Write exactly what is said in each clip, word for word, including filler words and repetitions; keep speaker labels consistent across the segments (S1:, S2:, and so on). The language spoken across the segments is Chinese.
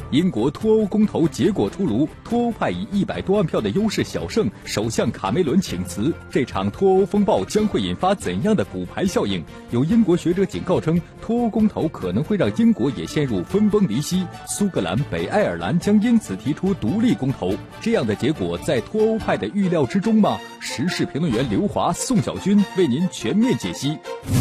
S1: 英国脱欧公投结果出炉，脱欧派以一百多万票的优势小胜，首相卡梅伦请辞。这场脱欧风暴将会引发怎样的骨牌效应？有英国学者警告称，脱欧公投可能会让英国也陷入分崩离析，苏格兰、北爱尔兰将因此提出独立公投。这样的结果在脱欧派的预料之中吗？时事评论员刘华、宋小军为您全面解析。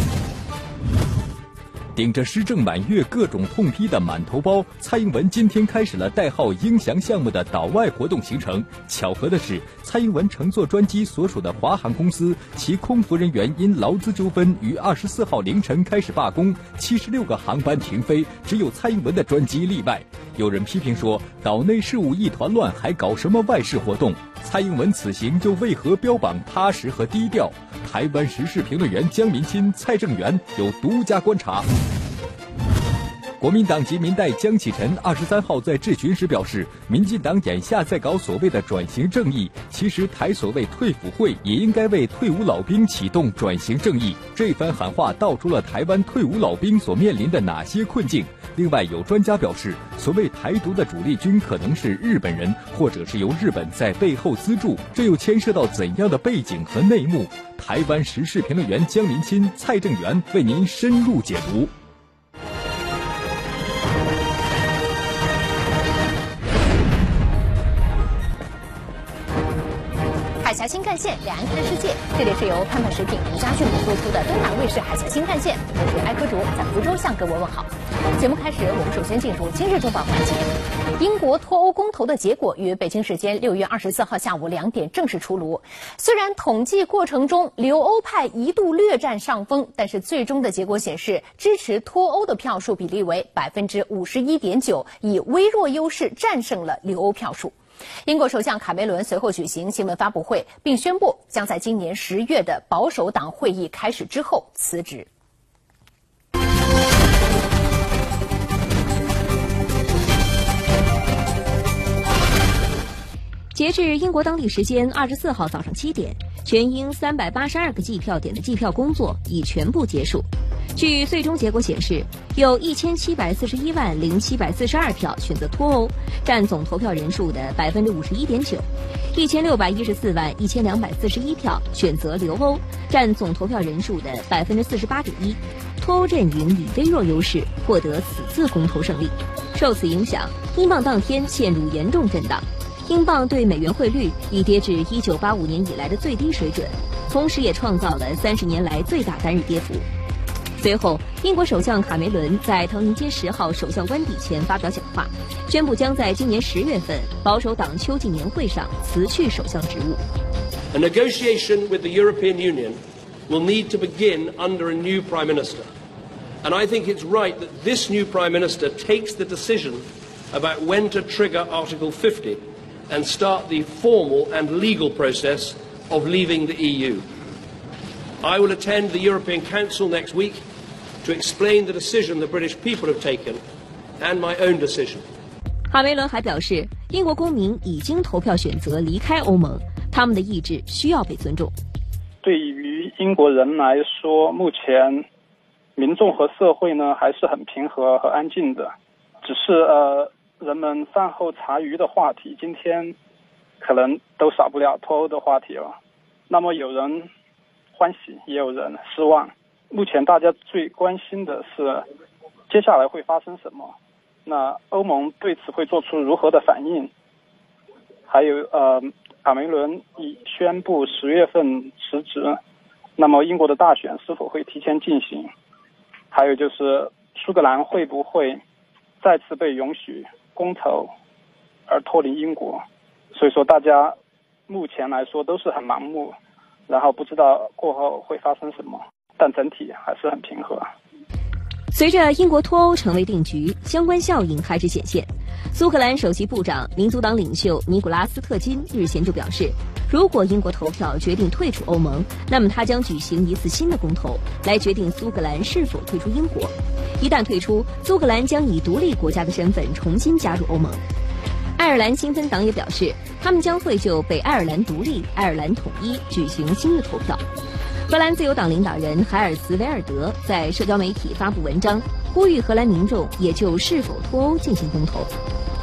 S1: 顶着施政满月各种痛批的满头包，蔡英文今天开始了代号鹰翔项目的岛外活动行程。巧合的是，蔡英文乘坐专机所属的华航公司，其空服人员因劳资纠纷于二十四号凌晨开始罢工，七十六个航班停飞，只有蔡英文的专机例外。有人批评说，岛内事务一团乱，还搞什么外事活动？蔡英文此行又为何标榜踏实和低调？台湾时事评论员江民清、蔡正元有独家观察。国民党籍民代江启臣二十三号在质询时表示，民进党眼下在搞所谓的转型正义，其实台所谓退辅会也应该为退伍老兵启动转型正义。这番喊话道出了台湾退伍老兵所面临的哪些困境。另外，有专家表示，所谓台独的主力军可能是日本人，或者是由日本在背后资助，这又牵涉到怎样的背景和内幕？台湾时事评论员江民清、蔡正元为您深入解读。
S2: 海峡新干线，两岸看世界。这里是由潘潘食品独家宣布播出的东南卫视海峡新干线，我是艾科竹，在福州向各位问好。节目开始，我们首先进入今日重磅环节。英国脱欧公投的结果于北京时间六月二十四号下午两点正式出炉。虽然统计过程中留欧派一度略占上风，但是最终的结果显示，支持脱欧的票数比例为百分之五十一点九，以微弱优势战胜了留欧票数。英国首相卡梅伦随后举行新闻发布会，并宣布将在今年十月的保守党会议开始之后辞职。
S3: 截至英国当地时间二十四号早上七点，全英三百八十二个计票点的计票工作已全部结束。据最终结果显示，有一千七百四十一万零七百四十二票选择脱欧，占总投票人数的百分之五十一点九；一千六百一十四万一千两百四十一票选择留欧，占总投票人数的百分之四十八点一。脱欧阵营以微弱优势获得此次公投胜利。受此影响，英镑当天陷入严重震荡。英镑对美元汇率已跌至一九八五年以来的最低水准，同时也创造了三十年来最大单日跌幅。随后，英国首相卡梅伦在唐宁街十号首相官邸前发表讲话，宣布将在今年十月份保守党秋季年会上辞去首相职务。
S4: A negotiation with the European Union will need to begin under a new Prime Minister, and I think it's right that this new Prime Minister takes the decision about when to trigger Article fifty and start the formal and legal process of leaving the E U. I will attend the European Council next week to explain the decision the British people have taken and my own decision.
S3: 卡梅伦还表示，英国公民已经投票选择离开欧盟，他们的意志需要被尊重。
S5: 对于英国人来说，目前民众和社会呢还是很平和和安静的，只是呃。人们饭后茶余的话题，今天可能都少不了脱欧的话题了。那么有人欢喜，也有人失望。目前大家最关心的是接下来会发生什么，那欧盟对此会做出如何的反应，还有呃，卡梅伦已宣布十月份辞职，那么英国的大选是否会提前进行，还有就是苏格兰会不会再次被允许公投而脱离英国。所以说大家目前来说都是很盲目，然后不知道过后会发生什么，但整体还是很平和。
S3: 随着英国脱欧成为定局，相关效应开始显现。苏格兰首席部长、民族党领袖尼古拉斯·特金日前就表示，如果英国投票决定退出欧盟，那么他将举行一次新的公投，来决定苏格兰是否退出英国。一旦退出，苏格兰将以独立国家的身份重新加入欧盟。爱尔兰新芬党也表示，他们将会就北爱尔兰独立、爱尔兰统一举行新的投票。荷兰自由党领导人海尔茨·维尔德在社交媒体发布文章，呼吁荷兰民众也就是否脱欧进行公投。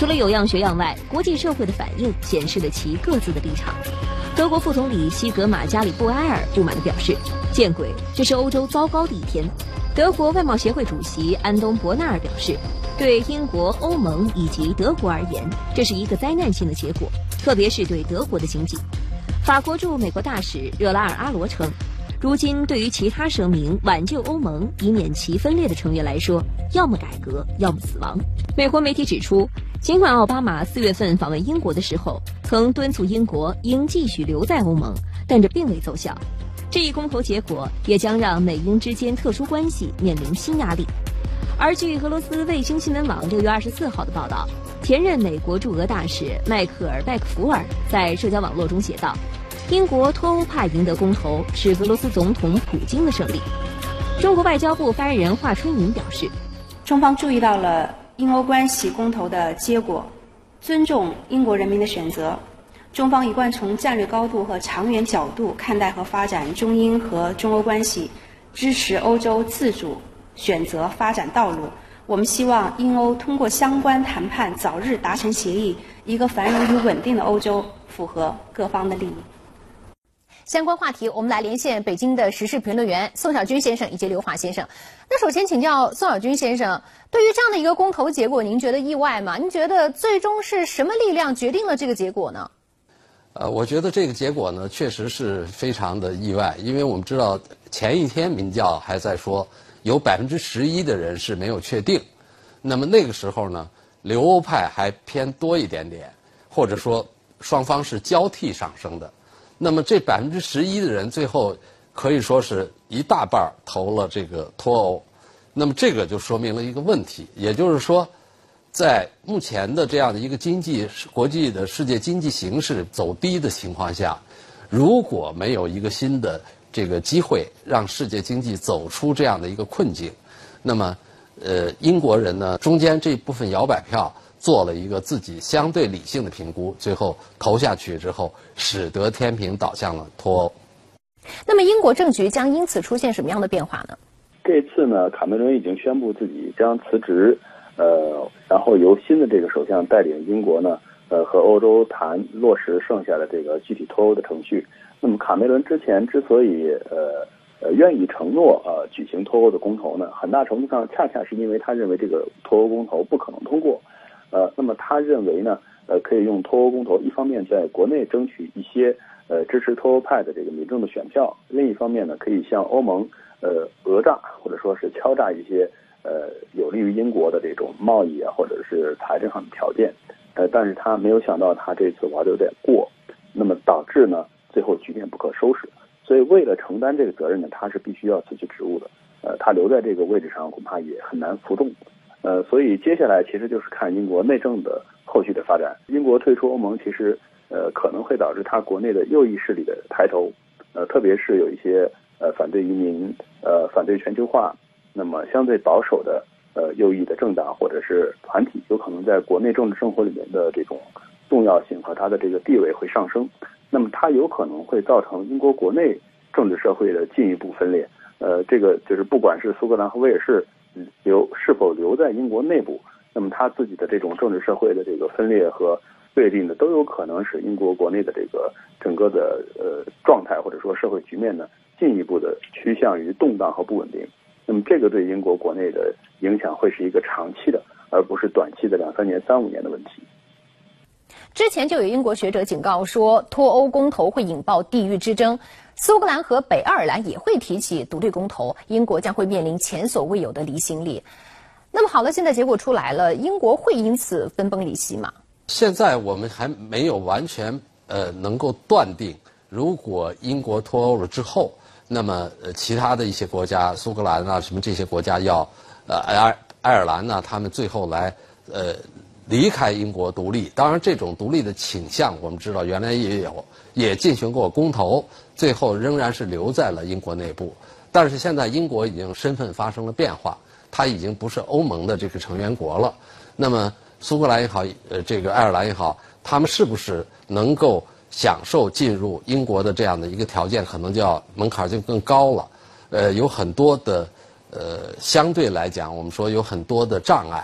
S3: 除了有样学样外，国际社会的反应显示了其各自的立场。德国副总理西格玛·加里布埃尔不满地表示：“见鬼，这是欧洲糟糕的一天。”德国外贸协会主席安东·伯纳尔表示：“对英国、欧盟以及德国而言，这是一个灾难性的结果，特别是对德国的经济。”法国驻美国大使热拉尔阿罗称：“如今，对于其他声明挽救欧盟以免其分裂的成员来说，要么改革，要么死亡。”美国媒体指出，尽管奥巴马四月份访问英国的时候曾敦促英国应继续留在欧盟，但这并未奏效。这一公投结果也将让美英之间特殊关系面临新压力。而据俄罗斯卫星新闻网六月二十四号的报道，前任美国驻俄大使迈克尔·贝克福尔在社交网络中写道：“英国脱欧派赢得公投是俄罗斯总统普京的胜利。”中国外交部发言人华春莹表示：“
S6: 中方注意到了英欧关系公投的结果，尊重英国人民的选择。中方一贯从战略高度和长远角度看待和发展中英和中欧关系，支持欧洲自主选择发展道路。我们希望英欧通过相关谈判早日达成协议，一个繁荣与稳定的欧洲符合各方的利益。”
S2: 相关话题，我们来连线北京的时事评论员宋小军先生以及刘华先生。那首先请教宋小军先生，对于这样的一个公投结果，您觉得意外吗？您觉得最终是什么力量决定了这个结果呢？
S7: 呃，我觉得这个结果呢，确实是非常的意外，因为我们知道前一天民调还在说有百分之十一的人是没有确定，那么那个时候呢，留欧派还偏多一点点，或者说双方是交替上升的。那么这百分之十一的人最后可以说是一大半投了这个脱欧，那么这个就说明了一个问题，也就是说，在目前的这样的一个经济国际的世界经济形势走低的情况下，如果没有一个新的这个机会让世界经济走出这样的一个困境，那么呃英国人呢中间这部分摇摆票做了一个自己相对理性的评估，最后投下去之后，使得天平倒向了脱欧。
S2: 那么英国政局将因此出现什么样的变化呢？
S8: 这次呢，卡梅伦已经宣布自己将辞职，呃，然后由新的这个首相带领英国呢，呃，和欧洲谈落实剩下的这个具体脱欧的程序。那么卡梅伦之前之所以呃呃愿意承诺呃举行脱欧的公投呢，很大程度上恰恰是因为他认为这个脱欧公投不可能通过。呃，那么他认为呢，呃，可以用脱欧公投，一方面在国内争取一些呃支持脱欧派的这个民众的选票，另一方面呢，可以向欧盟呃讹诈或者说是敲诈一些呃有利于英国的这种贸易啊或者是财政上的条件。呃，但是他没有想到他这次玩的有点过，那么导致呢最后局面不可收拾。所以为了承担这个责任呢，他是必须要辞去职务的。呃，他留在这个位置上恐怕也很难服众。呃，所以接下来其实就是看英国内政的后续的发展。英国退出欧盟，其实呃可能会导致它国内的右翼势力的抬头，呃，特别是有一些呃反对移民、呃反对全球化，那么相对保守的呃右翼的政党或者是团体，有可能在国内政治生活里面的这种重要性和它的这个地位会上升。那么它有可能会造成英国国内政治社会的进一步分裂。呃，这个就是不管是苏格兰和威尔士留是否留在英国内部，那么他自己的这种政治社会的这个分裂和对立呢，都有可能使英国国内的这个整个的呃状态或者说社会局面呢，进一步的趋向于动荡和不稳定。那么这个对英国国内的影响会是一个长期的，而不是短期的两三年、三五年的问题。
S2: 之前就有英国学者警告说，脱欧公投会引爆地域之争，苏格兰和北爱尔兰也会提起独立公投，英国将会面临前所未有的离心力。那么好了，现在结果出来了，英国会因此分崩离析吗？
S7: 现在我们还没有完全呃能够断定，如果英国脱欧了之后，那么呃其他的一些国家，苏格兰啊什么这些国家要呃爱爱尔兰呢，他们最后来呃离开英国独立。当然这种独立的倾向我们知道原来也有，也进行过公投，最后仍然是留在了英国内部。但是现在英国已经身份发生了变化，它已经不是欧盟的这个成员国了。那么苏格兰也好，呃这个爱尔兰也好，他们是不是能够享受进入英国的这样的一个条件，可能就要门槛就更高了。呃有很多的呃相对来讲我们说有很多的障碍。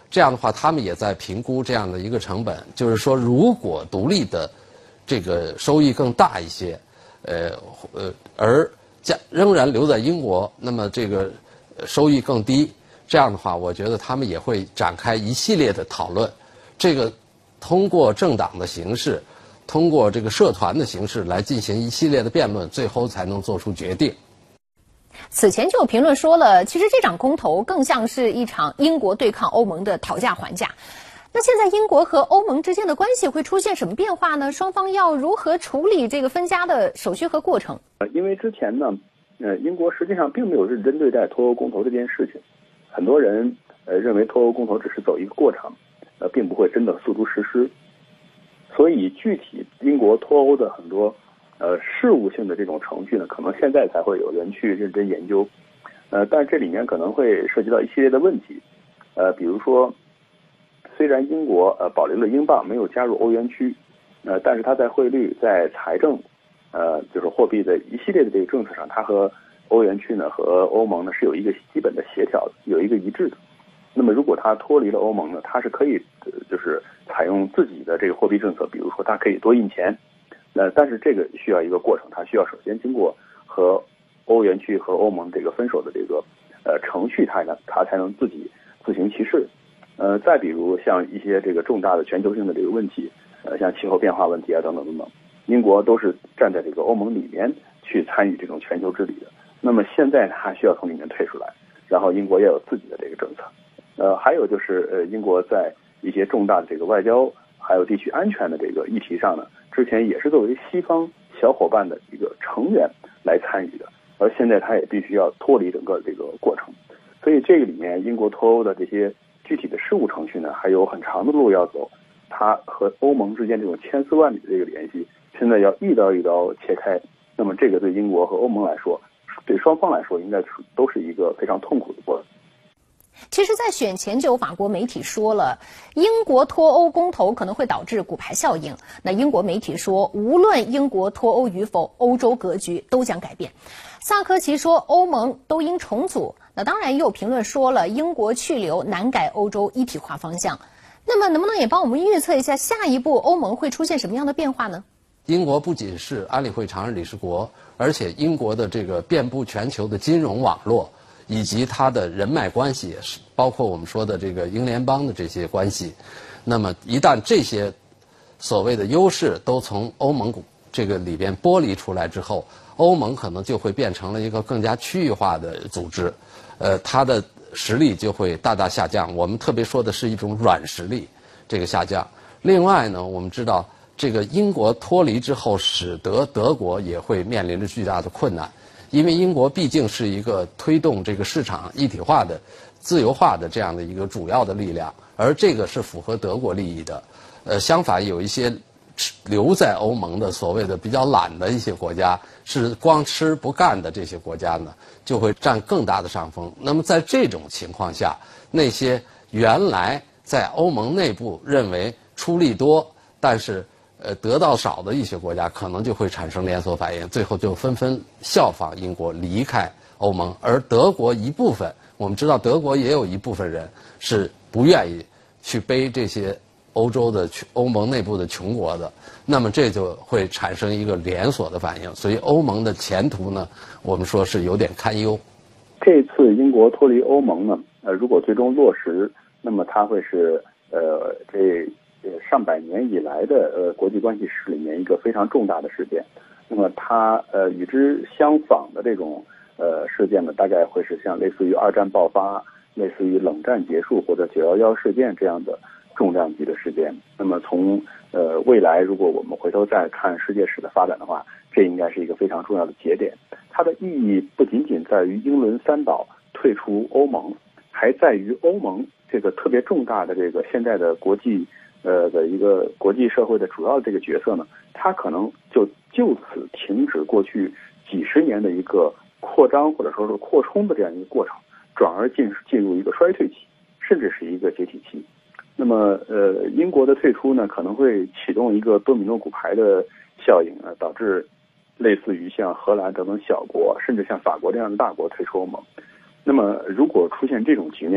S7: 这样的话，他们也在评估这样的一个成本，就是说，如果独立的这个收益更大一些，呃呃，而加仍然留在英国，那么这个收益更低。这样的话，我觉得他们也会展开一系列的讨论，这个通过政党的形式，通过这个社团的形式来进行一系列的辩论，最后才能做出决定。
S2: 此前就有评论说了，其实这场公投更像是一场英国对抗欧盟的讨价还价。那现在英国和欧盟之间的关系会出现什么变化呢？双方要如何处理这个分家的手续和过程？
S8: 呃，因为之前呢，呃，英国实际上并没有认真对待脱欧公投这件事情，很多人呃认为脱欧公投只是走一个过程，呃，并不会真的诉诸实施。所以具体英国脱欧的很多呃事务性的这种程序呢，可能现在才会有人去认真研究。呃，但这里面可能会涉及到一系列的问题，呃，比如说，虽然英国呃保留了英镑，没有加入欧元区，呃，但是它在汇率、在财政，呃，就是货币的一系列的这个政策上，它和欧元区呢和欧盟呢是有一个基本的协调的，有一个一致的。那么如果它脱离了欧盟呢，它是可以呃就是采用自己的这个货币政策，比如说它可以多印钱，呃，但是这个需要一个过程，它需要首先经过和欧元区和欧盟这个分手的这个呃程序，它呢它才能自己自行其事。呃，再比如像一些这个重大的全球性的这个问题，呃，像气候变化问题啊等等等等，英国都是站在这个欧盟里面去参与这种全球治理的。那么现在它需要从里面退出来，然后英国也有自己的这个政策。呃，还有就是呃，英国在一些重大的这个外交还有地区安全的这个议题上呢，之前也是作为西方小伙伴的一个成员来参与的，而现在它也必须要脱离整个这个过程。所以这个里面英国脱欧的这些具体的事务程序呢，还有很长的路要走。它和欧盟之间这种千丝万缕的这个联系，现在要一刀一刀切开。那么这个对英国和欧盟来说，对双方来说，应该都是一个非常痛苦的过程。
S2: 其实，在选前就有法国媒体说了，英国脱欧公投可能会导致骨牌效应。那英国媒体说，无论英国脱欧与否，欧洲格局都将改变。萨科齐说，欧盟都应重组。那当然，也有评论说了，英国去留难改欧洲一体化方向。那么，能不能也帮我们预测一下下一步欧盟会出现什么样的变化呢？
S7: 英国不仅是安理会常任理事国，而且英国的这个遍布全球的金融网络，以及它的人脉关系，也是包括我们说的这个英联邦的这些关系。那么一旦这些所谓的优势都从欧盟这个里边剥离出来之后，欧盟可能就会变成了一个更加区域化的组织，呃，它的实力就会大大下降。我们特别说的是一种软实力这个下降。另外呢，我们知道这个英国脱离之后，使得德国也会面临着巨大的困难。因为英国毕竟是一个推动这个市场一体化的、自由化的这样的一个主要的力量，而这个是符合德国利益的。呃，相反，有一些留在欧盟的所谓的比较懒的一些国家，是光吃不干的这些国家呢，就会占更大的上风。那么在这种情况下，那些原来在欧盟内部认为出力多，但是呃，得到少的一些国家可能就会产生连锁反应，最后就纷纷效仿英国离开欧盟。而德国一部分，我们知道德国也有一部分人是不愿意去背这些欧洲的欧盟内部的穷国的，那么这就会产生一个连锁的反应。所以欧盟的前途呢，我们说是有点堪忧。
S8: 这次英国脱离欧盟呢，呃，如果最终落实，那么它会是呃这。上百年以来的呃国际关系史里面一个非常重大的事件。那么它呃与之相仿的这种呃事件呢，大概会是像类似于二战爆发、类似于冷战结束或者九一一事件这样的重量级的事件。那么从呃未来，如果我们回头再看世界史的发展的话，这应该是一个非常重要的节点。它的意义不仅仅在于英伦三岛退出欧盟，还在于欧盟这个特别重大的这个现在的国际。呃的一个国际社会的主要这个角色呢，它可能就就此停止过去几十年的一个扩张或者说是扩充的这样一个过程，转而进进入一个衰退期，甚至是一个解体期。那么呃，英国的退出呢，可能会启动一个多米诺骨牌的效应啊，导致类似于像荷兰等等小国，甚至像法国这样的大国退出欧盟。那么如果出现这种局面呢，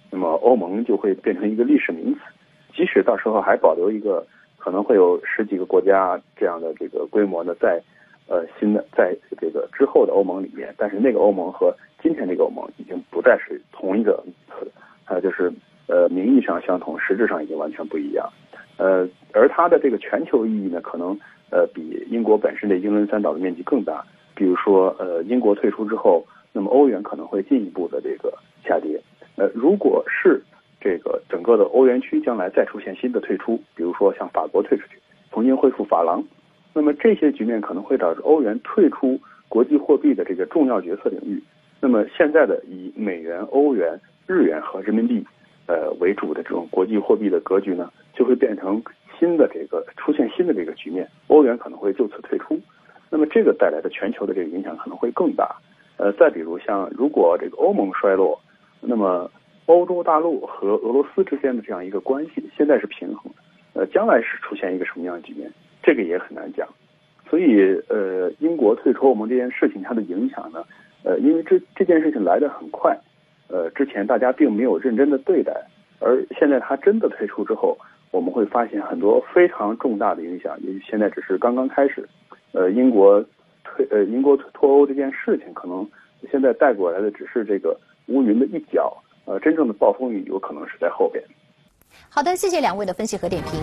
S8: 那么欧盟就会变成一个历史名词。即使到时候还保留一个可能会有十几个国家这样的这个规模呢，在呃新的在这个之后的欧盟里面，但是那个欧盟和今天这个欧盟已经不再是同一个名词，呃，就是呃名义上相同，实质上已经完全不一样。呃，而它的这个全球意义呢，可能呃比英国本身的英伦三岛的面积更大。比如说，呃，英国退出之后，那么欧元可能会进一步的这个下跌。呃，如果是这个整个的欧元区将来再出现新的退出，比如说像法国退出去，重新恢复法郎，那么这些局面可能会导致欧元退出国际货币的这个重要决策领域。那么现在的以美元、欧元、日元和人民币呃为主的这种国际货币的格局呢，就会变成新的这个出现新的这个局面，欧元可能会就此退出。那么这个带来的全球的这个影响可能会更大。呃，再比如像如果这个欧盟衰落，那么欧洲大陆和俄罗斯之间的这样一个关系现在是平衡的，呃，将来是出现一个什么样的局面，这个也很难讲。所以，呃，英国退出欧盟这件事情它的影响呢，呃，因为这这件事情来得很快，呃，之前大家并没有认真的对待，而现在它真的退出之后，我们会发现很多非常重大的影响，也现在只是刚刚开始。呃，英国退呃英国脱欧这件事情，可能现在带过来的只是这个乌云的一角，呃，真正的暴风雨有可能是在后边。
S2: 好的，谢谢两位的分析和点评。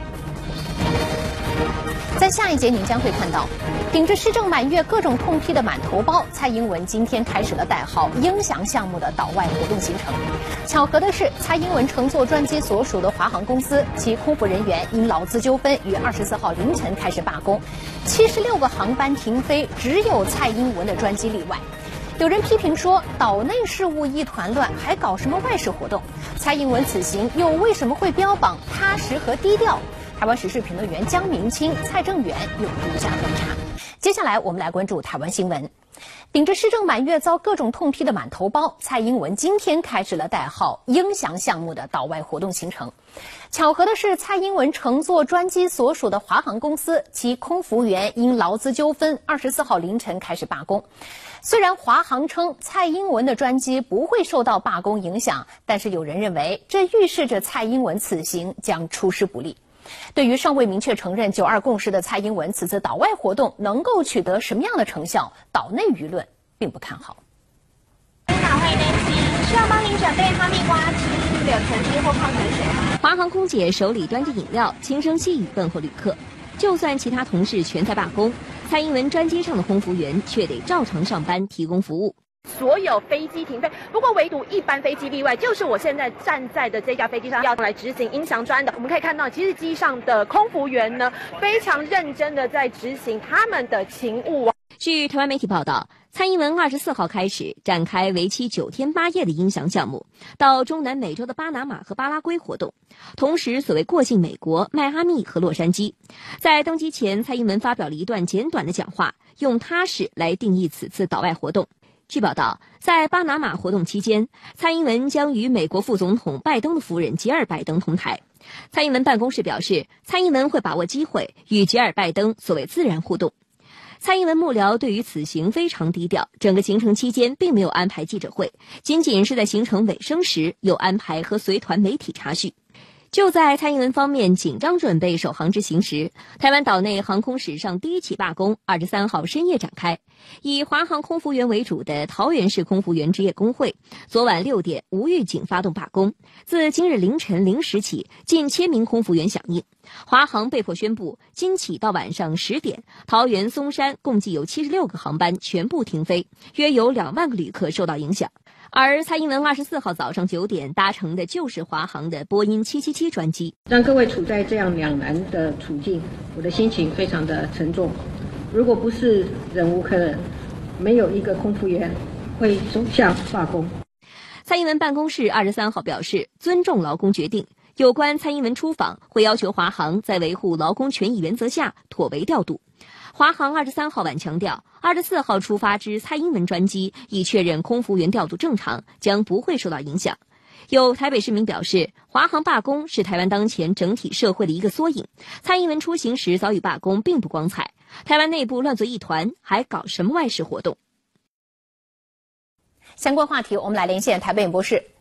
S2: 在下一节，您将会看到，顶着施政满月各种痛批的满头包，蔡英文今天开始了代号“鹰翔”项目的岛外活动行程。巧合的是，蔡英文乘坐专机所属的华航公司，其空服人员因劳资纠纷于二十四号凌晨开始罢工，七十六个航班停飞，只有蔡英文的专机例外。有人批评说，岛内事务一团乱，还搞什么外事活动？蔡英文此行又为什么会标榜踏实和低调？台湾时事评论员江明清、蔡正元有独家观察。接下来我们来关注台湾新闻。顶着施政满月遭各种痛批的满头包，蔡英文今天开始了代号“鹰翔”项目的岛外活动行程。巧合的是，蔡英文乘坐专机所属的华航公司，其空服员因劳资纠纷，二十四号凌晨开始罢工。虽然华航称蔡英文的专机不会受到罢工影响，但是有人认为这预示着蔡英文此行将出师不利。对于尚未明确承认九二共识的蔡英文，此次岛外活动能够取得什么样的成效，岛内舆论并不看好。
S9: 您好，欢迎登机，需要帮您准备哈密瓜汁、柳橙汁或矿泉水吗？
S3: 华航空姐手里端着饮料，轻声细语问候旅客。就算其他同事全在罢工，蔡英文专机上的空服员却得照常上班提供服务。
S10: 所有飞机停飞，不过唯独一班飞机例外，就是我现在站在的这架飞机上要来执行鹰翔专的。我们可以看到，其实机上的空服员呢，非常认真的在执行他们的勤务。
S3: 据台湾媒体报道，蔡英文二十四号开始展开为期九天八夜的鹰翔项目，到中南美洲的巴拿马和巴拉圭活动，同时所谓过境美国、迈阿密和洛杉矶。在登机前，蔡英文发表了一段简短的讲话，用踏实来定义此次岛外活动。据报道，在巴拿马活动期间，蔡英文将与美国副总统拜登的夫人吉尔拜登同台。蔡英文办公室表示，蔡英文会把握机会与吉尔拜登所谓自然互动。蔡英文幕僚对于此行非常低调，整个行程期间并没有安排记者会，仅仅是在行程尾声时有安排和随团媒体查叙。就在蔡英文方面紧张准备首航之行时，台湾岛内航空史上第一起罢工二十三号深夜展开。以华航空服员为主的桃园市空服员职业工会昨晚六点无预警发动罢工，自今日凌晨零时起，近千名空服员响应。华航被迫宣布，今起到晚上十点，桃园松山共计有七十六个航班全部停飞，约有两万个旅客受到影响。而蔡英文二十四号早上九点搭乘的就是华航的波音七七七专机。
S11: 让各位处在这样两难的处境，我的心情非常的沉重。如果不是忍无可忍，没有一个空服员会走向罢工。
S3: 蔡英文办公室二十三号表示，尊重劳工决定，有关蔡英文出访会要求华航在维护劳工权益原则下妥为调度。华航二十三号晚强调，二十四号出发之蔡英文专机已确认空服员调度正常，将不会受到影响。有台北市民表示，华航罢工是台湾当前整体社会的一个缩影。蔡英文出行时遭遇罢工并不光彩，台湾内部乱作一团，还搞什么外事活动？
S2: 相关话题，我们来连线台北演播室。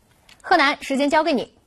S2: 贺楠，时间交给你。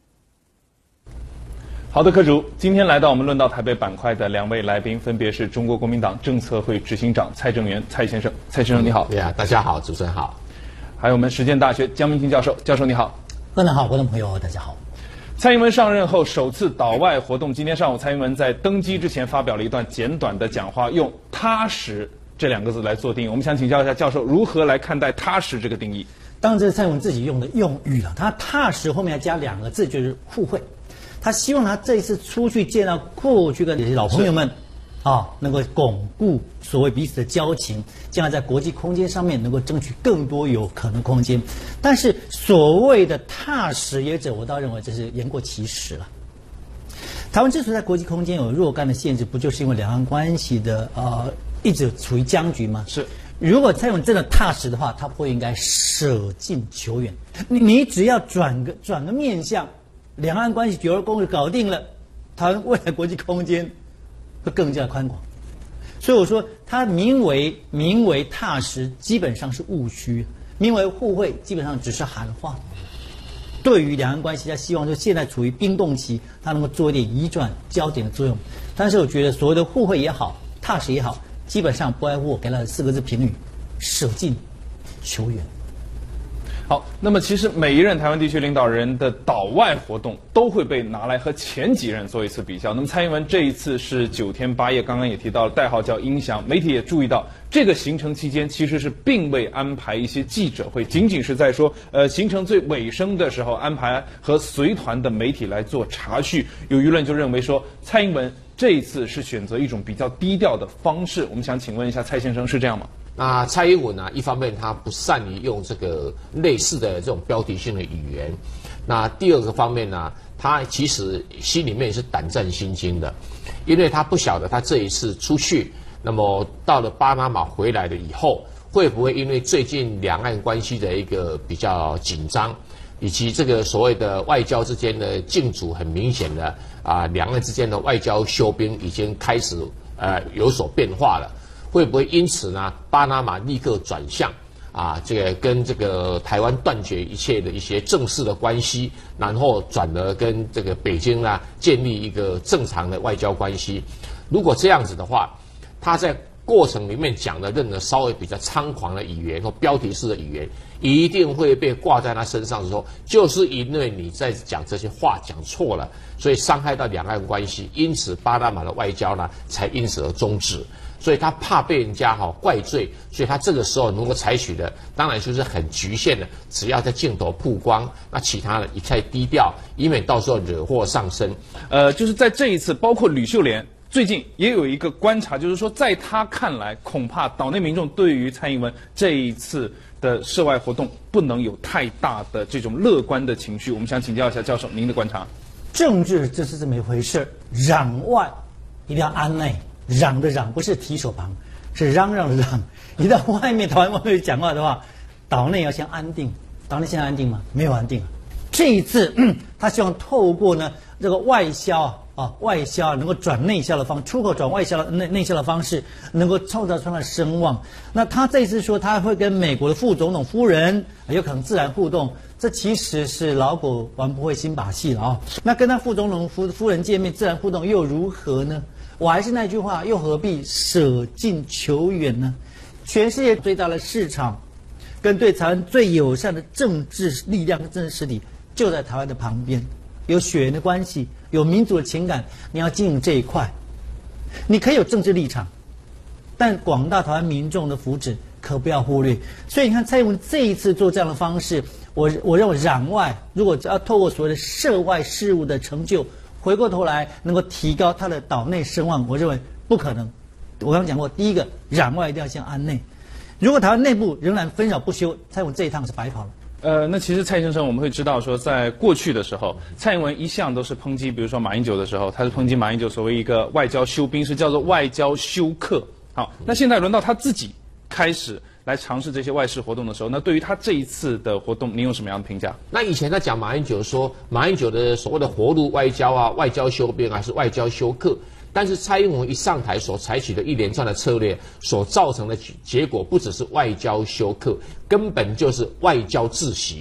S12: 好的，柯主，今天来到我们论道台北板块的两位来宾，分别是中国国民党政策会执行长蔡正元蔡先生，蔡先生你好。
S13: 对啊，大家好，主持人好。
S12: 还有我们实践大学江明清教授，教授你好。
S14: 贺楠好，观众朋友大家好。
S12: 蔡英文上任后首次岛外活动，今天上午蔡英文在登基之前发表了一段简短的讲话，用踏实这两个字来做定义。我们想请教一下教授，如何来看待踏实这个定义？
S14: 当然这是蔡英文自己用的用语了，他踏实后面要加两个字，就是互惠。他希望他这一次出去见到过去跟这些老朋友们，啊，能够巩固所谓彼此的交情，将来在国际空间上面能够争取更多有可能空间。但是所谓的踏实也者，我倒认为这是言过其实了。台湾之所以在国际空间有若干的限制，不就是因为两岸关系的呃一直处于僵局吗？
S12: 是。
S14: 如果蔡英文真的踏实的话，他不应该舍近求远。你你只要转个转个面向，两岸关系九二共识搞定了，台湾未来国际空间会更加宽广。所以我说，他名为名为踏实，基本上是务虚；名为互惠，基本上只是喊话。对于两岸关系，他希望说现在处于冰冻期，他能够做一点移转焦点的作用。但是我觉得所谓的互惠也好，踏实也好，基本上不外乎我给了四个字评语：舍近求远。
S12: 好，那么其实每一任台湾地区领导人的岛外活动都会被拿来和前几任做一次比较。那么蔡英文这一次是九天八夜，刚刚也提到了，代号叫鹰翔。媒体也注意到，这个行程期间其实是并未安排一些记者会，仅仅是在说，呃，行程最尾声的时候安排和随团的媒体来做查叙。有舆论就认为说，蔡英文这一次是选择一种比较低调的方式。我们想请问一下蔡先生，是这样吗？
S13: 那蔡英文呢，一方面他不善于用这个类似的这种标题性的语言，那第二个方面呢，他其实心里面是胆战心惊的，因为他不晓得他这一次出去，那么到了巴拿马回来了以后，会不会因为最近两岸关系的一个比较紧张，以及这个所谓的外交之间的竞逐很明显的啊，两岸之间的外交休兵已经开始呃有所变化了。会不会因此呢，巴拿马立刻转向啊，这个跟这个台湾断绝一切的一些正式的关系，然后转而跟这个北京呢建立一个正常的外交关系？如果这样子的话，他在过程里面讲的任何稍微比较猖狂的语言或标题式的语言，一定会被挂在他身上说，就是因为你在讲这些话讲错了，所以伤害到两岸关系，因此巴拿马的外交呢才因此而终止。所以他怕被人家哈、哦、怪罪，所以他这个时候能够采取的，当然就是很局限的，只要在镜头曝光，那其他的一切低调，以免到时候惹祸上身。
S12: 呃，就是在这一次，包括吕秀莲最近也有一个观察，就是说在他看来，恐怕岛内民众对于蔡英文这一次的涉外活动不能有太大的这种乐观的情绪。我们想请教一下教授您的观察。
S14: 政治就是这么一回事，攘外一定要安内。嚷的嚷不是提手旁，是嚷嚷的嚷。一到外面台湾外面讲话的话，岛内要先安定。岛内现在安定吗？没有安定。这一次，嗯、他希望透过呢这个外销啊，外销能够转内销的方，出口转外销的内内销的方式，能够创造出他的声望。那他这次说他会跟美国的副总统夫人有可能自然互动，这其实是老狗玩不会新把戏了啊。那跟他副总统夫夫人见面自然互动又如何呢？我还是那句话，又何必舍近求远呢？全世界最大的市场，跟对台湾最友善的政治力量跟政治实体，就在台湾的旁边，有血缘的关系，有民族的情感，你要经营这一块，你可以有政治立场，但广大台湾民众的福祉可不要忽略。所以你看蔡英文这一次做这样的方式，我我认为攘外，如果要透过所谓的涉外事务的成就，回过头来能够提高他的岛内声望，我认为不可能。我刚刚讲过，第一个攘外一定要先安内。如果台湾内部仍然纷扰不休，蔡英文这一趟是白跑了。
S12: 呃，那其实蔡先生，我们会知道说，在过去的时候，蔡英文一向都是抨击，比如说马英九的时候，他是抨击马英九所谓一个外交休兵，是叫做外交休克。好，那现在轮到他自己开始来尝试这些外事活动的时候，那对于他这一次的活动，您有什么样的评价？
S13: 那以前他讲马英九说，马英九的所谓的活路外交啊，外交休兵还是外交休克，但是蔡英文一上台所采取的一连串的策略，所造成的结果不只是外交休克，根本就是外交窒息。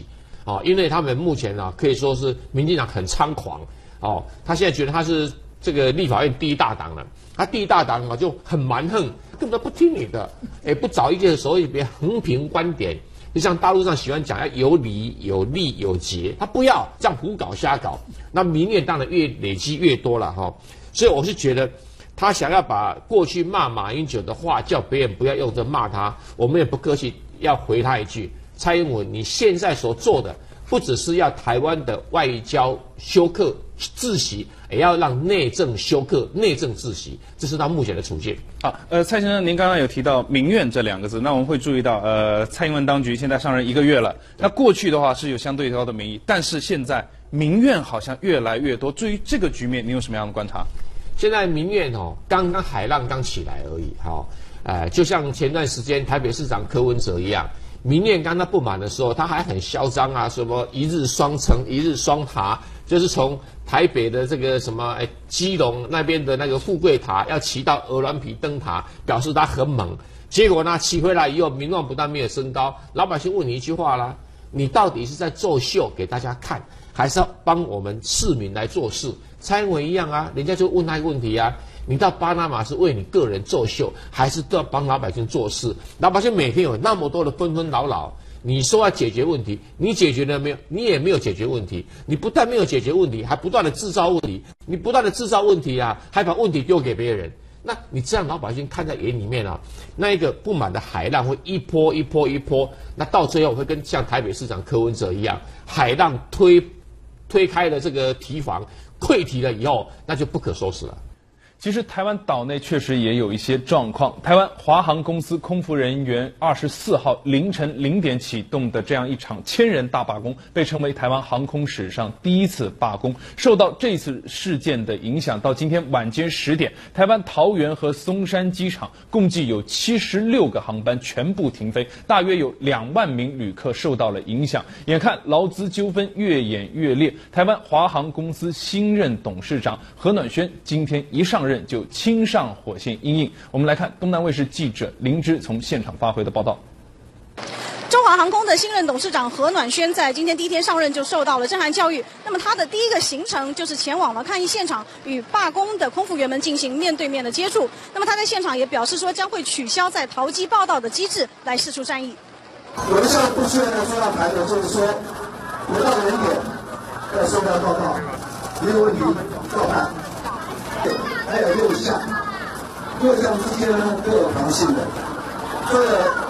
S13: 哦，因为他们目前啊可以说是民进党很猖狂哦，他现在觉得他是这个立法院第一大党了，他第一大党啊就很蛮横，根本都不听你的，哎，不找一个所谓别横平观点，就像大陆上喜欢讲要有理有利有节，他不要这样胡搞瞎搞，那民怨当然越累积越多了哈、哦，所以我是觉得。他想要把过去骂马英九的话，叫别人不要用着骂他，我们也不客气，要回他一句：蔡英文，你现在所做的，不只是要台湾的外交休克自习，也要让内政休克、内政自习，这是他目前的处境。
S12: 好，呃，蔡先生，您刚刚有提到民怨这两个字，那我们会注意到，呃，蔡英文当局现在上任一个月了，那过去的话是有相对高的民意，但是现在民怨好像越来越多。至于这个局面，您有什么样的观察？
S13: 现在民怨哦，刚刚海浪刚起来而已，哈、哦，呃，就像前段时间台北市长柯文哲一样，民怨刚他不满的时候，他还很嚣张啊，什么一日双城、一日双塔，就是从台北的这个什么哎基隆那边的那个富贵塔要骑到鹅銮鼻灯塔，表示他很猛。结果呢，骑回来以后，民望不但没有升高，老百姓问你一句话啦：你到底是在作秀给大家看，还是要帮我们市民来做事？蔡英文一样啊，人家就问他一个问题啊：你到巴拿马是为你个人作秀，还是都要帮老百姓做事？老百姓每天有那么多的纷纷扰扰，你说要解决问题，你解决了没有？你也没有解决问题。你不但没有解决问题，还不断的制造问题。你不断的制造问题啊，还把问题丢给别人。那你这样老百姓看在眼里面啊，那一个不满的海浪会一波一波一波，那到最后会跟像台北市长柯文哲一样，海浪推推开了这个堤防。溃堤了以后，那就不可收拾了。
S12: 其实台湾岛内确实也有一些状况。台湾华航公司空服人员二十四号凌晨零点启动的这样一场千人大罢工，被称为台湾航空史上第一次罢工。受到这次事件的影响，到今天晚间十点，台湾桃园和松山机场共计有七十六个航班全部停飞，大约有两万名旅客受到了影响。眼看劳资纠纷越演越烈，台湾华航公司新任董事长何暖轩今天一上任就亲上火线因应。我们来看东南卫视记者林芝从现场发回的报道。
S15: 中华航空的新任董事长何暖轩在今天第一天上任就受到了震撼教育。那么他的第一个行程就是前往了抗议现场，与罢工的空服员们进行面对面的接触。那么他在现场也表示说，将会取消在桃机报道的机制，来释出善意。
S16: 有的项目虽然说要排的，就是说不到人点要收到报告，没有问题照办。还有六项，六项之间呢都有弹性的，这个。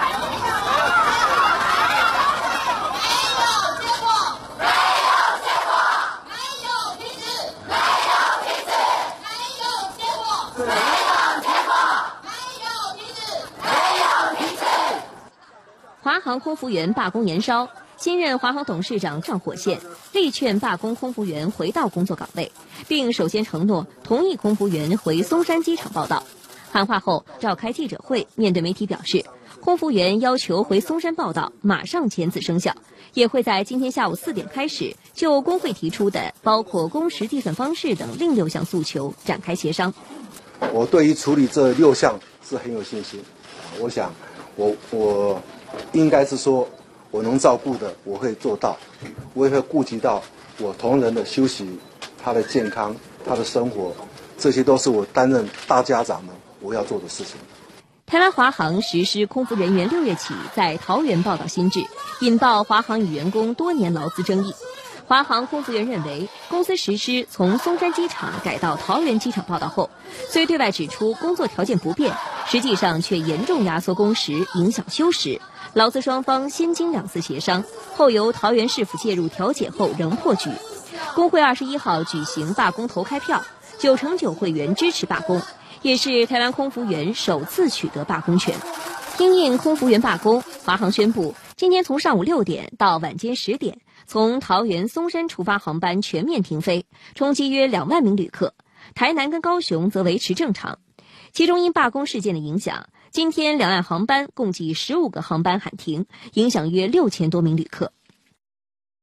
S3: 华航空服员罢工延烧，新任华航董事长上火线，力劝罢工空服员回到工作岗位，并首先承诺同意空服员回松山机场报到。喊话后召开记者会，面对媒体表示，空服员要求回松山报到马上签字生效，也会在今天下午四点开始就工会提出的包括工时计算方式等另六项诉求展开协商。
S16: 我对于处理这六项是很有信心，我想我我应该是说我能照顾的我会做到，我也会顾及到我同仁的休息、他的健康、他的生活，这些都是我担任大家长呢我要做的事情。
S3: 台湾华航实施空服人员六月起在桃园报到新制，引爆华航与员工多年劳资争议。华航空服员认为，公司实施从松山机场改到桃园机场报到后，虽对外指出工作条件不变，实际上却严重压缩工时，影响休时。劳资双方先经两次协商，后由桃园市府介入调解后仍破局。工会二十一号举行罢工投开票，九成九会员支持罢工，也是台湾空服员首次取得罢工权。因应空服员罢工，华航宣布今天从上午六点到晚间十点，从桃园松山出发航班全面停飞，冲击约两万名旅客。台南跟高雄则维持正常。其中因罢工事件的影响，今天两岸航班共计十五个航班喊停，影响约六千多名旅客。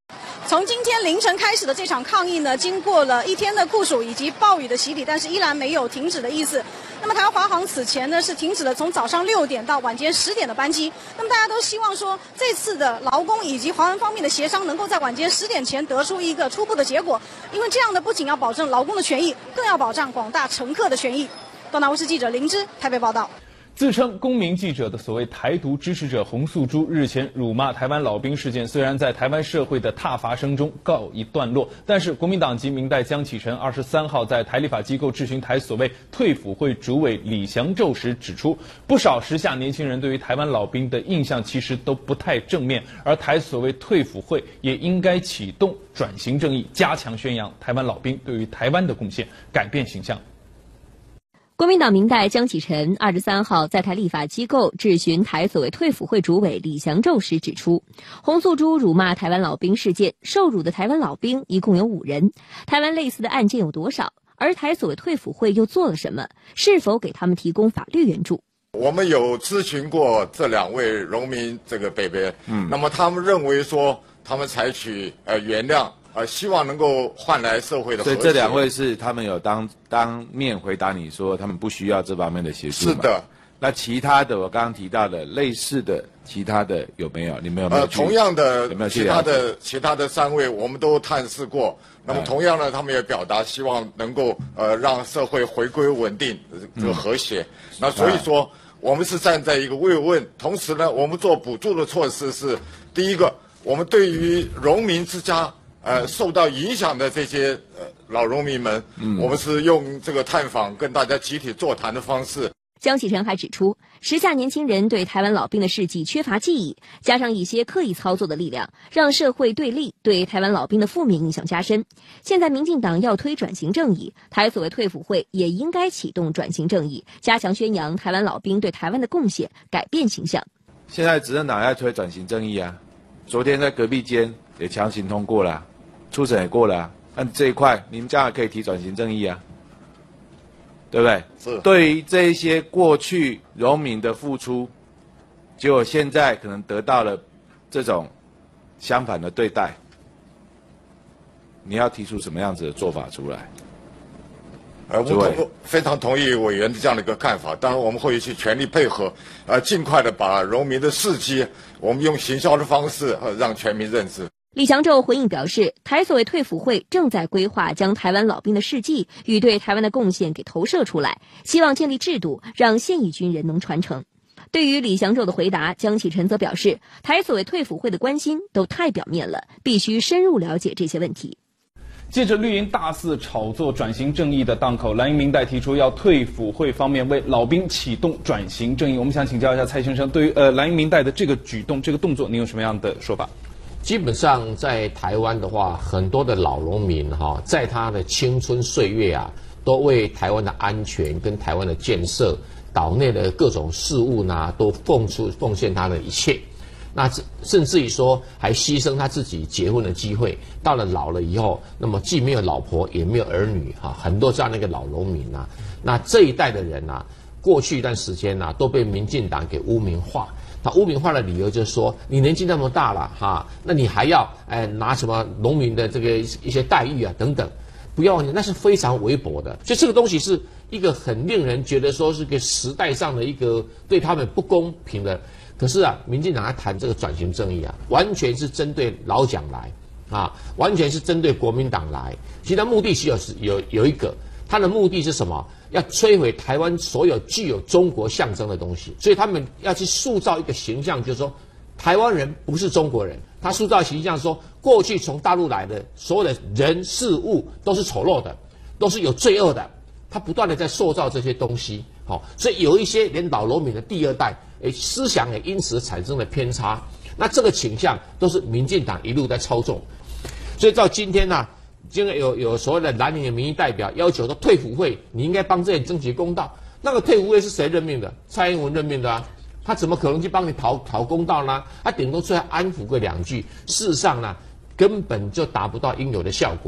S15: 从今天凌晨开始的这场抗议呢，经过了一天的酷暑以及暴雨的洗礼，但是依然没有停止的意思。那么台湾华航此前呢是停止了从早上六点到晚间十点的班机。那么大家都希望说，这次的劳工以及华航方面的协商能够在晚间十点前得出一个初步的结果，因为这样的不仅要保证劳工的权益，更要保障广大乘客的权益。东南卫视记者林芝台北报道。
S12: 自称公民记者的所谓台独支持者洪素珠日前辱骂台湾老兵事件，虽然在台湾社会的挞伐声中告一段落，但是国民党籍明代江启臣二十三号在台立法机构质询台所谓退辅会主委李祥宙时指出，不少时下年轻人对于台湾老兵的印象其实都不太正面，而台所谓退辅会也应该启动转型正义，加强宣扬台湾老兵对于台湾的贡献，改变形象。
S3: 国民党明代江启臣二十三号在台立法机构质询台所谓退辅会主委李祥宙时指出，洪素珠辱骂台湾老兵事件，受辱的台湾老兵一共有五人，台湾类似的案件有多少？而台所谓退辅会又做了什么？是否给他们提供法律援助？
S17: 我们有咨询过这两位荣民这个伯伯，嗯，那么他们认为说，他们采取呃原谅。呃，希望能够换来社会的和谐。
S18: 所以这两位是他们有当当面回答你说，他们不需要这方面的协助。
S17: 是的。
S18: 那其他的我刚刚提到的类似的其他的有没有？你们有没有？
S17: 呃，同样的，
S18: 有没有
S17: 其他的其他的三位我们都探视过。那么同样呢，他们也表达希望能够呃让社会回归稳定、这个和谐。嗯、那所以说，我们是站在一个慰问，同时呢，我们做补助的措施是第一个，我们对于荣民之家。呃，受到影响的这些呃老农民们，嗯，我们是用这个探访跟大家集体座谈的方式。
S3: 江启臣还指出，时下年轻人对台湾老兵的事迹缺乏记忆，加上一些刻意操作的力量，让社会对立，对台湾老兵的负面印象加深。现在民进党要推转型正义，台所谓退辅会也应该启动转型正义，加强宣扬台湾老兵对台湾的贡献，改变形象。
S18: 现在执政党要推转型正义啊，昨天在隔壁间也强行通过了。初审也过了、啊，但这一块你们将来可以提转型正义啊，对不对？
S17: 是。
S18: 对于这一些过去荣民的付出，结果现在可能得到了这种相反的对待，你要提出什么样子的做法出来？
S17: 呃，我们非常同意委员的这样的一个看法，当然我们会去全力配合，呃，尽快的把荣民的事迹，我们用行销的方式，呃，让全民认知。
S3: 李祥宙回应表示，台所谓退辅会正在规划将台湾老兵的事迹与对台湾的贡献给投射出来，希望建立制度，让现役军人能传承。对于李祥宙的回答，江启臣则表示，台所谓退辅会的关心都太表面了，必须深入了解这些问题。
S12: 借着绿营大肆炒作转型正义的档口，蓝营明代提出要退辅会方面为老兵启动转型正义。我们想请教一下蔡先生，对于呃蓝营明代的这个举动、这个动作，您有什么样的说法？
S13: 基本上在台湾的话，很多的老农民哈，在他的青春岁月啊，都为台湾的安全跟台湾的建设、岛内的各种事务呢，都奉出奉献他的一切。那甚至于说，还牺牲他自己结婚的机会。到了老了以后，那么既没有老婆，也没有儿女哈，很多这样的一个老农民啊。那这一代的人啊，过去一段时间啊，都被民进党给污名化。他污名化的理由就是说，你年纪那么大了哈，那你还要哎拿什么农民的这个一些待遇啊等等，不要那是非常微薄的。所以这个东西是一个很令人觉得说是个时代上的一个对他们不公平的。可是啊，民进党来谈这个转型正义啊，完全是针对老蒋来啊，完全是针对国民党来。其实他目的是有有有一个，他的目的是什么？要摧毁台湾所有具有中国象征的东西，所以他们要去塑造一个形象，就是说台湾人不是中国人。他塑造形象说，过去从大陆来的所有的人事物都是丑陋的，都是有罪恶的。他不断的在塑造这些东西，好、哦，所以有一些连老农民的第二代，诶，思想也因此产生了偏差。那这个倾向都是民进党一路在操纵，所以到今天呢、啊。今天有有所谓的蓝营的民意代表要求说，退辅会你应该帮这些争取公道。那个退辅会是谁任命的？蔡英文任命的啊，他怎么可能去帮你讨讨公道呢？他顶多出来安抚个两句，事实上呢，根本就达不到应有的效果。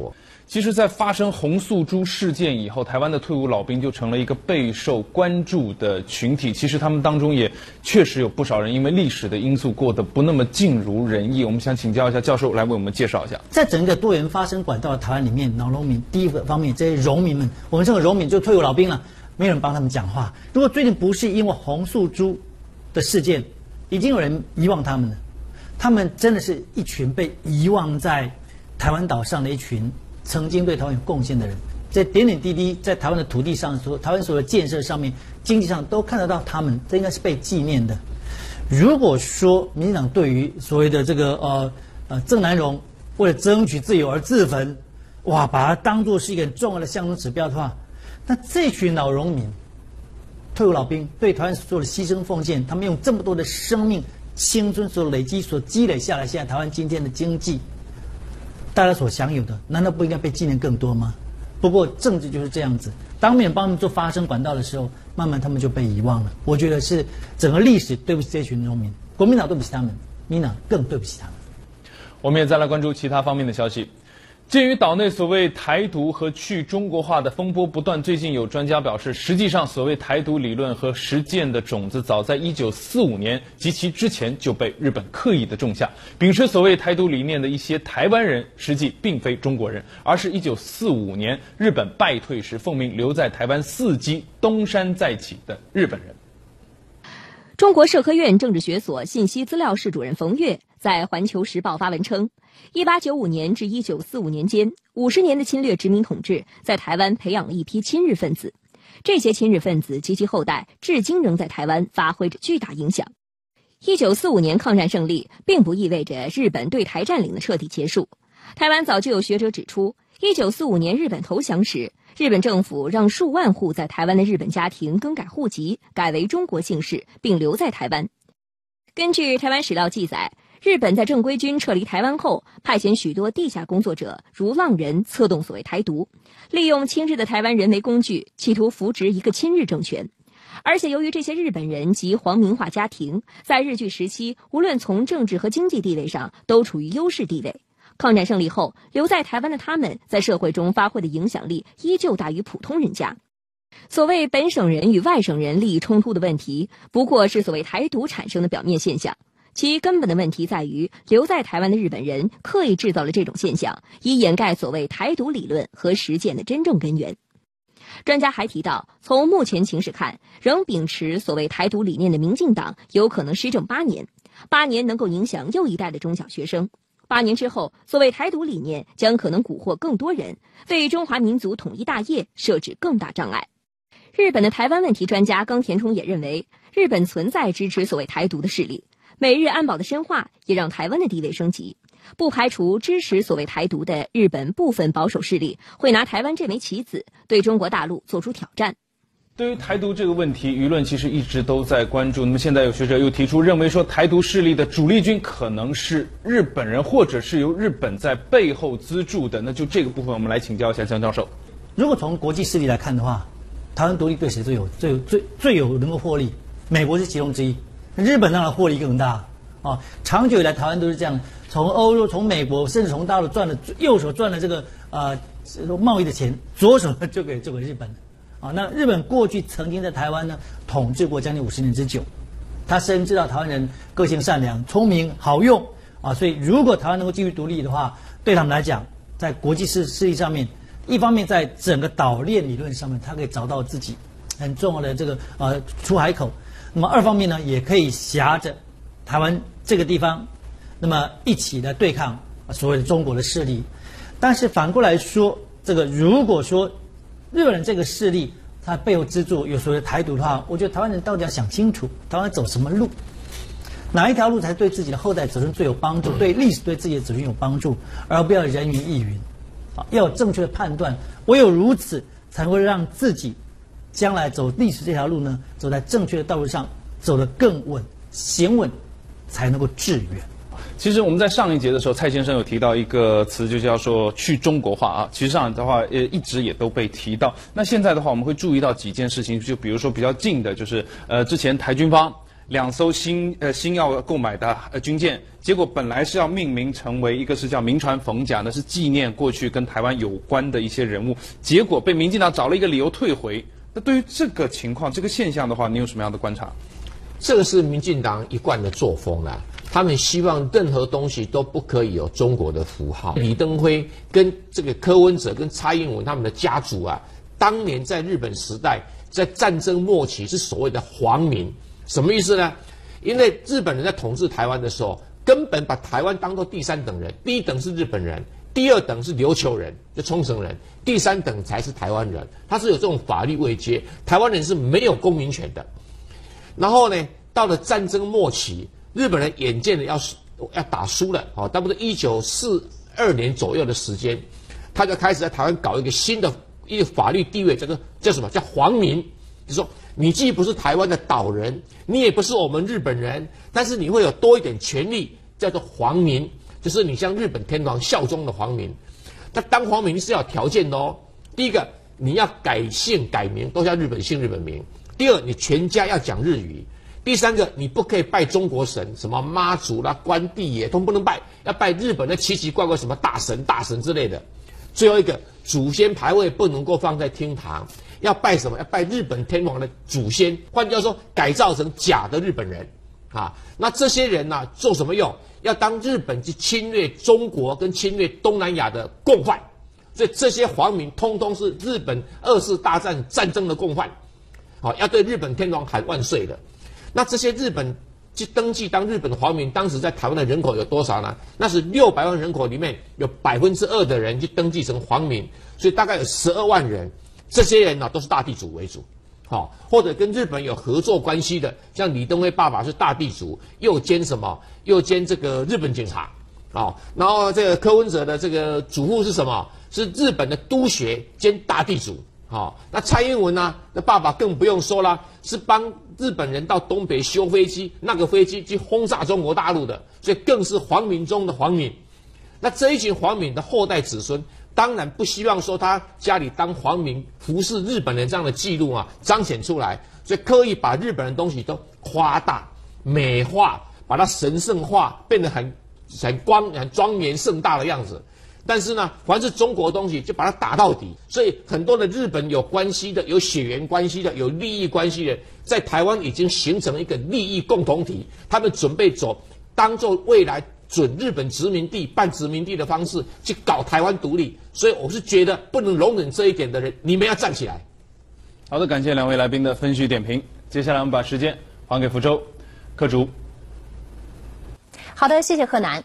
S12: 其实，在发生红素珠事件以后，台湾的退伍老兵就成了一个备受关注的群体。其实他们当中也确实有不少人因为历史的因素过得不那么尽如人意。我们想请教一下教授来为我们介绍一下，
S14: 在整个多元发生管道的台湾里面，老农民第一个方面，这些农民们，我们这个农民就退伍老兵了，没有人帮他们讲话。如果最近不是因为红素珠的事件，已经有人遗忘他们了。他们真的是一群被遗忘在台湾岛上的一群曾经对台湾有贡献的人，在点点滴滴在台湾的土地上，所台湾所有的建设上面、经济上都看得到他们，这应该是被纪念的。如果说民进党对于所谓的这个呃呃郑南榕为了争取自由而自焚，哇，把它当作是一个很重要的象征指标的话，那这群老农民、退伍老兵对台湾所做的牺牲奉献，他们用这么多的生命、青春所累积、所积累下来，现在台湾今天的经济。大家所享有的，难道不应该被纪念更多吗？不过政治就是这样子，当没有帮他们做发声管道的时候，慢慢他们就被遗忘了。我觉得是整个历史对不起这群农民，国民党对不起他们，民党更对不起他们。
S12: 我们也再来关注其他方面的消息。鉴于岛内所谓台独和去中国化的风波不断，最近有专家表示，实际上所谓台独理论和实践的种子早在一九四五年及其之前就被日本刻意的种下。秉持所谓台独理念的一些台湾人，实际并非中国人，而是一九四五年日本败退时奉命留在台湾伺机东山再起的日本人。
S3: 中国社科院政治学所信息资料室主任冯岳在《环球时报》发文称，一八九五年至一九四五年间，五十年的侵略殖民统治在台湾培养了一批亲日分子，这些亲日分子及其后代至今仍在台湾发挥着巨大影响。一九四五年抗战胜利并不意味着日本对台占领的彻底结束。台湾早就有学者指出，一九四五年日本投降时，日本政府让数万户在台湾的日本家庭更改户籍，改为中国姓氏，并留在台湾。根据台湾史料记载，日本在正规军撤离台湾后，派遣许多地下工作者如浪人策动所谓台独，利用亲日的台湾人为工具，企图扶植一个亲日政权。而且由于这些日本人及皇民化家庭在日据时期无论从政治和经济地位上都处于优势地位，抗战胜利后留在台湾的他们在社会中发挥的影响力依旧大于普通人家。所谓本省人与外省人利益冲突的问题，不过是所谓台独产生的表面现象，其根本的问题在于留在台湾的日本人刻意制造了这种现象，以掩盖所谓台独理论和实践的真正根源。专家还提到，从目前情势看，仍秉持所谓台独理念的民进党有可能施政八年，八年能够影响又一代的中小学生。八年之后，所谓台独理念将可能蛊惑更多人，为中华民族统一大业设置更大障碍。日本的台湾问题专家冈田充也认为，日本存在支持所谓台独的势力，美日安保的深化也让台湾的地位升级，不排除支持所谓台独的日本部分保守势力会拿台湾这枚棋子对中国大陆做出挑战。
S12: 对于台独这个问题，舆论其实一直都在关注。那么现在有学者又提出，认为说台独势力的主力军可能是日本人，或者是由日本在背后资助的。那就这个部分，我们来请教一下江教授。
S14: 如果从国际势力来看的话，台湾独立对谁最有最有最最有能够获利？美国是其中之一，日本当然获利更大啊。长久以来，台湾都是这样，从欧洲、从美国，甚至从大陆赚了右手赚了这个呃贸易的钱，左手就给就给日本了。啊，那日本过去曾经在台湾呢统治过将近五十年之久，他深知道台湾人个性善良、聪明、好用啊，所以如果台湾能够继续独立的话，对他们来讲，在国际势势力上面，一方面在整个岛链理论上面，他可以找到自己很重要的这个呃出海口；那么二方面呢，也可以挟着台湾这个地方，那么一起来对抗所谓的中国的势力。但是反过来说，这个如果说日本人这个势力，他背后资助有所谓的台独的话，我觉得台湾人到底要想清楚，台湾走什么路，哪一条路才对自己的后代子孙最有帮助，对历史对自己的子孙有帮助，而不要人云亦云，啊，要有正确的判断，唯有如此，才会让自己将来走历史这条路呢，走在正确的道路上，走得更稳、行稳，才能够致远。
S12: 其实我们在上一节的时候，蔡先生有提到一个词，就叫做去中国化啊。其实上的话，呃，一直也都被提到。那现在的话，我们会注意到几件事情，就比如说比较近的，就是呃，之前台军方两艘新呃新要购买的呃军舰，结果本来是要命名成为一个是叫民船逢甲，那是纪念过去跟台湾有关的一些人物，结果被民进党找了一个理由退回。那对于这个情况、这个现象的话，你有什么样的观察？
S13: 这个是民进党一贯的作风啦，他们希望任何东西都不可以有中国的符号。李登辉跟这个柯文哲跟蔡英文他们的家族啊，当年在日本时代，在战争末期是所谓的皇民，什么意思呢？因为日本人在统治台湾的时候，根本把台湾当作第三等人，第一等是日本人，第二等是琉球人，就冲绳人，第三等才是台湾人，他是有这种法律位阶，台湾人是没有公民权的。然后呢，到了战争末期，日本人眼见的要要打输了，哦，差不多一九四二年左右的时间，他就开始在台湾搞一个新的一个法律地位，叫做叫什么？叫皇民，就是说你既不是台湾的岛人，你也不是我们日本人，但是你会有多一点权利，叫做皇民，就是你向日本天皇效忠的皇民。他当皇民是要条件的哦。第一个，你要改姓改名，都叫日本姓日本名。第二，你全家要讲日语。第三个，你不可以拜中国神，什么妈祖啦、关帝爷，都不能拜，要拜日本的奇奇怪怪什么大神、大神之类的。最后一个，祖先牌位不能够放在厅堂，要拜什么？要拜日本天皇的祖先，换句话说，改造成假的日本人啊。那这些人呢、啊，做什么用？要当日本去侵略中国跟侵略东南亚的共犯，所以这些皇民通通是日本二次大战战争的共犯。好，要对日本天皇喊万岁的。那这些日本去登记当日本皇民，当时在台湾的人口有多少呢？那是六百万人口里面有百分之二的人去登记成皇民，所以大概有十二万人。这些人呢、啊、都是大地主为主，好，或者跟日本有合作关系的，像李登辉爸爸是大地主，又兼什么？又兼这个日本警察，啊，然后这个柯文哲的这个祖父是什么？是日本的督学兼大地主。好、哦，那蔡英文呢、啊？那爸爸更不用说了，是帮日本人到东北修飞机，那个飞机去轰炸中国大陆的，所以更是皇民中的皇民。那这一群皇民的后代子孙，当然不希望说他家里当皇民服侍日本人这样的记录啊彰显出来，所以刻意把日本人东西都夸大、美化，把它神圣化，变得很很光、很庄严盛大的样子。但是呢，凡是中国东西就把它打到底，所以很多的日本有关系的、有血缘关系的、有利益关系的，在台湾已经形成一个利益共同体，他们准备走当做未来准日本殖民地、半殖民地的方式去搞台湾独立，所以我是觉得不能容忍这一点的人，你们要站起来。
S12: 好的，感谢两位来宾的分析点评。接下来我们把时间还给福州，柯主。
S2: 好的，谢谢贺南。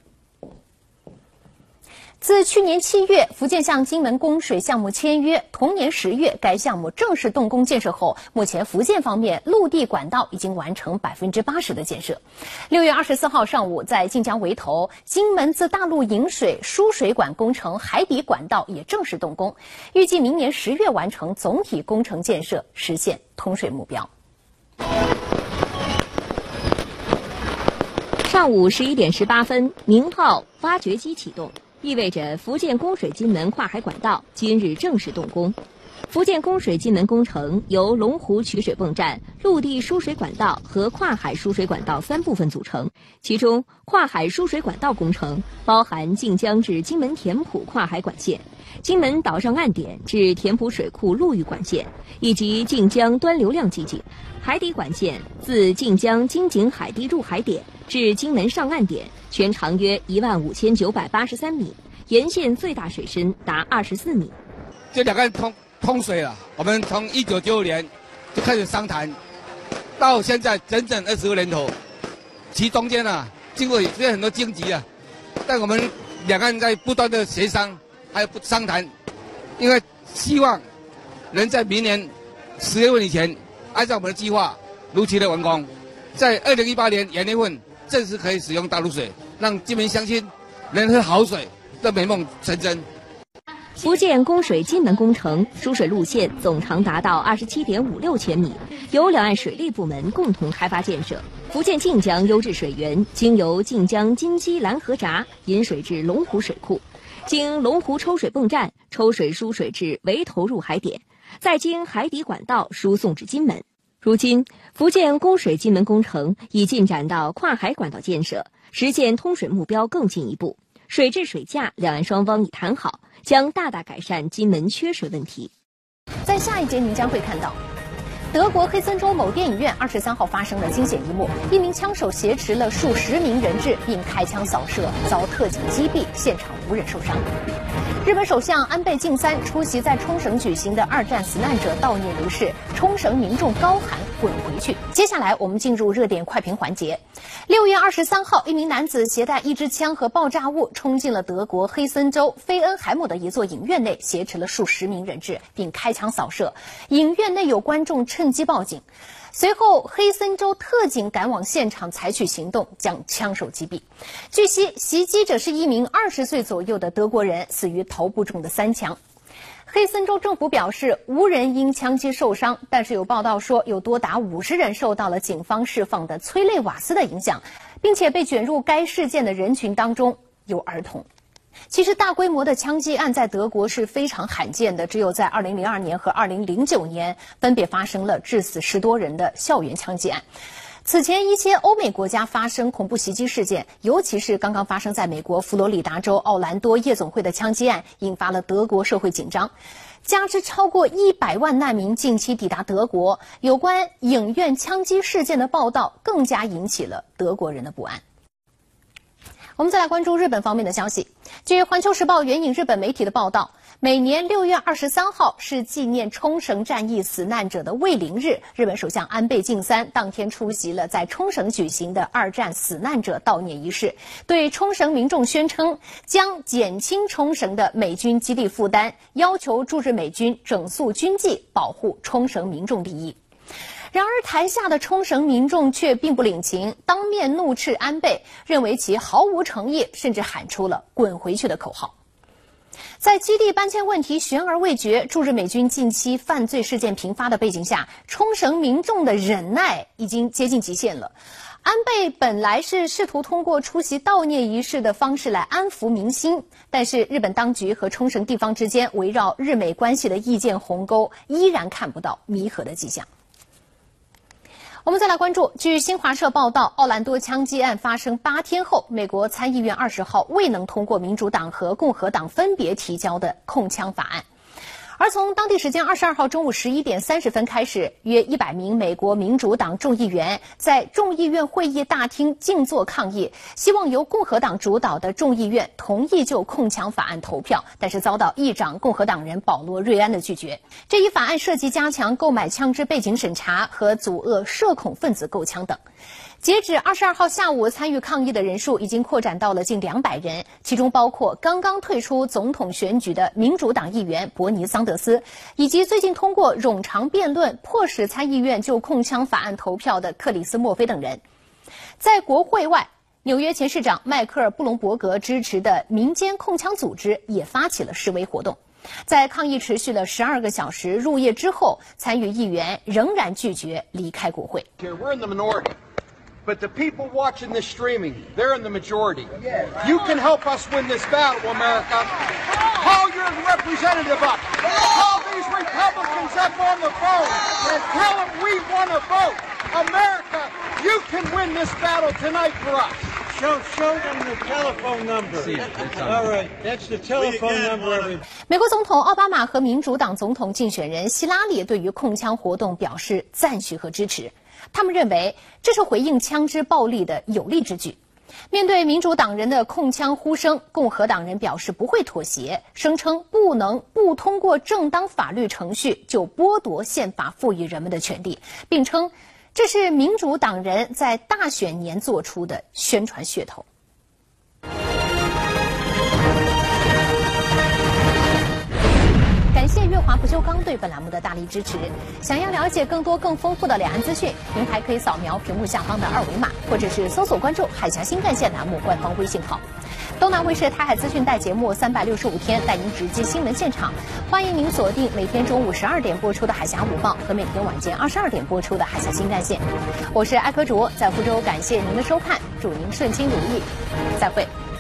S2: 自去年七月福建向金门供水项目签约，同年十月该项目正式动工建设后，目前福建方面陆地管道已经完成百分之八十的建设。六月二十四号上午，在晋江围头，金门自大陆引水输水管工程海底管道也正式动工，预计明年十月完成总体工程建设，实现通水目标。
S3: 上午十一点十八分，明号挖掘机启动。意味着福建供水金门跨海管道今日正式动工。福建供水金门工程由龙湖取水泵站、陆地输水管道和跨海输水管道三部分组成。其中，跨海输水管道工程包含晋江至金门田埔跨海管线、金门岛上岸点至田埔水库陆域管线，以及晋江端流量基井。海底管线自晋江金井海底入海点至金门上岸点，全长约一万五千九百八十三米，沿线最大水深达二十四米。
S19: 这两岸通通水了，我们从一九九五年就开始商谈，到现在整整二十个年头，其中间啊，经过虽然很多荆棘啊，但我们两岸在不断的协商，还有商谈，因为希望能在明年十月份以前，按照我们的计划如期的完工，在二零一八年元月份正式可以使用大陆水，让金门乡亲能喝好水的美梦成真。
S3: 福建供水金门工程输水路线总长达到二十七点五六千米，由两岸水利部门共同开发建设。福建晋江优质水源经由晋江金鸡蓝河闸引水至龙湖水库，经龙湖抽水泵站抽水输水至围头入海点，再经海底管道输送至金门。 如今，福建供水金门工程已进展到跨海管道建设，实现通水目标更进一步。水质水价，两岸双方已谈好，将大大改善金门缺水问题。
S2: 在下一节，您将会看到。德国黑森州某电影院二十三号发生了惊险一幕，一名枪手挟持了数十名人质，并开枪扫射，遭特警击毙，现场无人受伤。日本首相安倍晋三出席在冲绳举行的二战死难者悼念仪式，冲绳民众高喊“滚回去”。接下来我们进入热点快评环节。六月二十三号，一名男子携带一支枪和爆炸物冲进了德国黑森州菲恩海姆的一座影院内，挟持了数十名人质，并开枪扫射。影院内有观众趁机报警。随后，黑森州特警赶往现场采取行动，将枪手击毙。据悉，袭击者是一名二十岁左右的德国人，死于头部中的三枪。黑森州政府表示，无人因枪击受伤，但是有报道说，有多达五十人受到了警方释放的催泪瓦斯的影响，并且被卷入该事件的人群当中有儿童。其实大规模的枪击案在德国是非常罕见的，只有在二零零二年和二零零九年分别发生了致死十多人的校园枪击案。此前一些欧美国家发生恐怖袭击事件，尤其是刚刚发生在美国佛罗里达州奥兰多夜总会的枪击案，引发了德国社会紧张。加之超过一百万难民近期抵达德国，有关影院枪击事件的报道更加引起了德国人的不安。我们再来关注日本方面的消息。据《环球时报》援引日本媒体的报道，每年六月二十三号是纪念冲绳战役死难者的慰灵日。日本首相安倍晋三当天出席了在冲绳举行的二战死难者悼念仪式，对冲绳民众宣称将减轻冲绳的美军基地负担，要求驻日美军整肃军纪，保护冲绳民众利益。然而，台下的冲绳民众却并不领情，当面怒斥安倍，认为其毫无诚意，甚至喊出了“滚回去”的口号。在基地搬迁问题悬而未决，驻日美军近期犯罪事件频发的背景下，冲绳民众的忍耐已经接近极限了。安倍本来是试图通过出席悼念仪式的方式来安抚民心，但是日本当局和冲绳地方之间围绕日美关系的意见鸿沟依然看不到弥合的迹象。我们再来关注，据新华社报道，奥兰多枪击案发生八天后，美国参议院二十号未能通过民主党和共和党分别提交的控枪法案。而从当地时间二十二号中午十一点三十分开始，约一百名美国民主党众议员在众议院会议大厅静坐抗议，希望由共和党主导的众议院同意就控枪法案投票，但是遭到议长共和党人保罗·瑞安的拒绝。这一法案涉及加强购买枪支背景审查和阻遏涉恐分子购枪等。截止二十二号下午，参与抗议的人数已经扩展到了近两百人，其中包括刚刚退出总统选举的民主党议员伯尼·桑德斯，以及最近通过冗长辩论迫使参议院就控枪法案投票的克里斯·墨菲等人。在国会外，纽约前市长迈克尔·布隆伯格支持的民间控枪组织也发起了示威活动。在抗议持续了十二个小时入夜之后，参与议员仍然拒绝离开国会。
S20: But the people watching this streaming, they're in the majority. You can help us win this battle, America. Call your representative up. Call these Republicans up on the phone and tell them we want to vote. America, you can win this battle tonight for us.
S21: Show, show them the telephone number. All right, that's the telephone number.
S2: 美国总统奥巴马和民主党总统竞选人希拉里对于控枪活动表示赞许和支持。他们认为这是回应枪支暴力的有力之举。面对民主党人的控枪呼声，共和党人表示不会妥协，声称不能不通过正当法律程序就剥夺宪法赋予人们的权利，并称这是民主党人在大选年做出的宣传噱头。感谢粤华不锈钢对本栏目的大力支持。想要了解更多更丰富的两岸资讯，您还可以扫描屏幕下方的二维码，或者是搜索关注海峡新干线栏目官方微信号。东南卫视台海资讯带节目三百六十五天带您直击新闻现场，欢迎您锁定每天中午十二点播出的海峡午报和每天晚间二十二点播出的海峡新干线。我是艾科卓，在福州感谢您的收看，祝您顺心如意，再会。